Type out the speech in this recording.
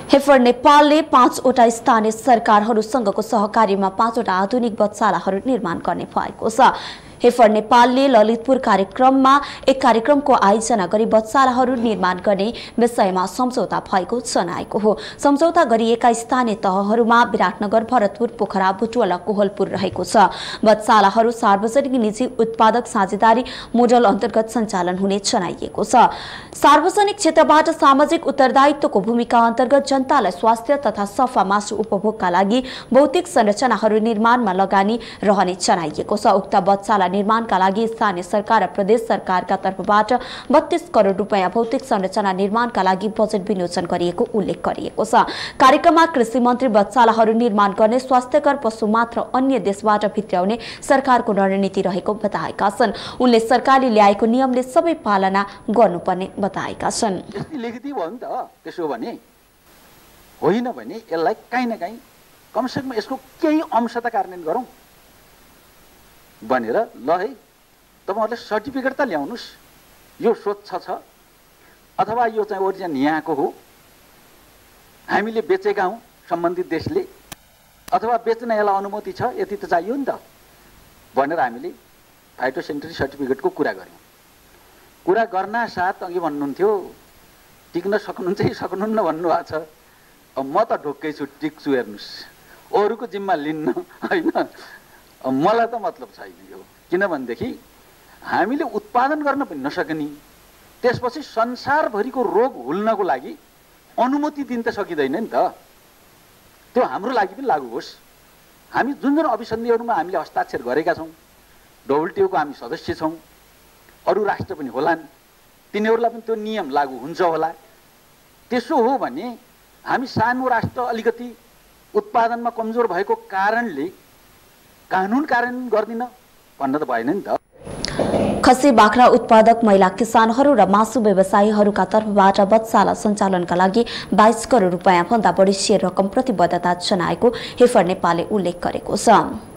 Heifer नेपालले 5 वटा स्थानीय सरकारहरूसँगको सहकार्यमा 5 वटा आधुनिक बच्चालाहरू निर्माण गर्ने भएको छ। हेफर नेपालले ललितपुर कार्यक्रममा एक कार्यक्रमको आयोजना गरी बच्चालाहरू निर्माण गर्ने विषयमा सम्झौता भएको जनाएको हो। सम्झौता गरिएका स्थानीय तहहरूमा विराटनगर, भरतपुर, पोखरा, बुटवला, कोहलपुर रहेको छ। बच्चालाहरू सार्वजनिक निजी उत्पादक साझेदारी मोडल अन्तर्गत सञ्चालन हुने जनाइएको छ। सार्वजनिक क्षेत्रबाट सामाजिक उत्तरदायित्वको भूमिका अन्तर्गत जनतालाई स्वास्थ्य तथा सफा मासु उपभोगका लागि भौतिक संरचनाहरू निर्माणमा लगानी रहने जनाइएको छ। उक्त बच्चाला निर्माणका लागि स्थानीय सरकार र प्रदेश सरकारका तर्फबाट 32 करोड रुपैयाँ भौतिक संरचना निर्माणका लागि बजेट विनियोजन गरिएको उल्लेख गरिएको छ। कार्यक्रममा कृषि मन्त्री बच्चालाहरू निर्माण गर्ने स्वास्थ्यकर पशु मात्र अन्य देशबाट भित्र्याउने सरकारको रणनीति रहेको बताएका छन्। उनले सरकारले ल्याएको नियमले सबै पालना गर्नुपर्ने बताएका छन्। लेखिदिए भयो नि त, त्यसो भने होइन भने यसलाई काहीँ न काहीँ कमसेकम यसको केही अंश त कार्यान्वयन गरौँ भनेर ल है तपाईहरुले सर्टिफिकेट त ल्याउनुस्, यो स्वच्छ छ अथवा यो चाहिँ ओरिजिन यहाँको हो, हामीले बेचेका हौं सम्बन्धित देशले, अथवा बेच्न यसलाई अनुमति छ, यति त चाहियो नि त भनेर हामीले फाइटोसेनिटरी सर्टिफिकेटको कुरा गर्यौं। कुरा गर्न साथ अघि भन्नुहुन्थ्यो टिक्न सक्नुहुन्न भन्नुभएको छ। अब म त ढोक्कै छु, टिक्छु, हेर्नुस् अरूको जिम्मा लिन्न हैन, मलाई त मतलब छैन यो। किनभनेदेखि हामीले उत्पादन गर्न पनि नसक्ने, त्यसपछि संसारभरिको रोग हुल्नको लागि अनुमति दिन त सकिदैन नि त। त्यो हाम्रो लागि पनि लागू होस्। हामी जुन जुन अभिसन्धिहरूमा हामीले हस्ताक्षर गरेका छौं, डब्ल्युटिओ को हामी सदस्य छौं, अरू राष्ट्र पनि होलान्, तिनीहरूलाई पनि त्यो नियम लागू हुन्छ होला। त्यसो हो भने हामी सानो राष्ट्र अलिकति उत्पादनमा कमजोर भएको कारणले कानुन कार्यान्वयन गर्दिन भन्न त भएन नि त। खसी बाख्रा उत्पादक महिला किसानहरू र मासु व्यवसायीहरूका तर्फबाट बच्चाला सञ्चालनका लागि 22 करोड रुपैयाँ भन्दा बढी शेयर रकम प्रतिबद्धता जनाएको हेफर नेपालले उल्लेख गरेको छ।